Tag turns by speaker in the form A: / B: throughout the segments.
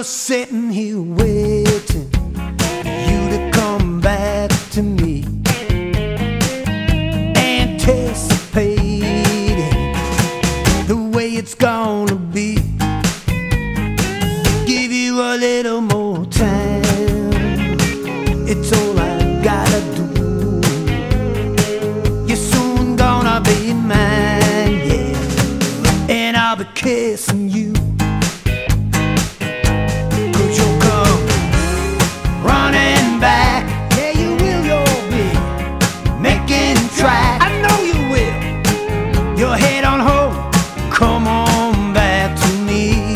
A: just sitting here waiting for you to come back to me, anticipating the way it's gonna be. Give you a little more time, it's all I gotta do. You're soon gonna be mine, yeah, and I'll be kissing you. Your head on hold, come on back to me.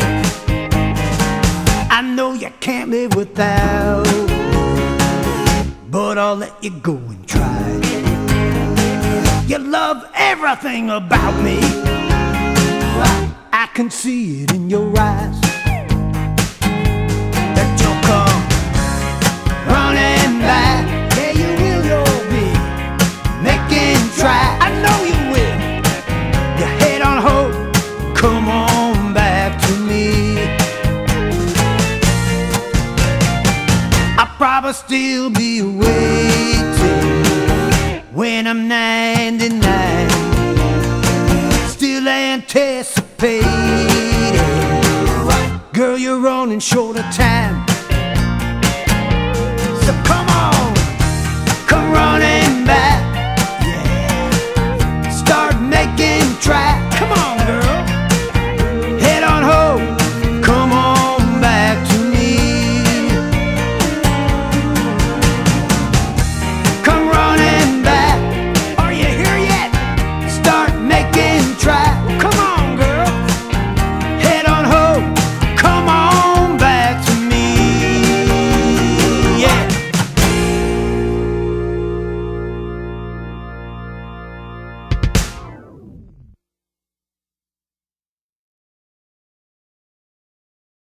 A: I know you can't live without, but I'll let you go and try. You love everything about me, I can see it in your eyes, that you'll come running back. Yeah, you will, you'll be making try. I know you will. Your head on hold, come on back to me. I'll probably still be waiting when I'm 99, still anticipating. Girl, you're running short of time.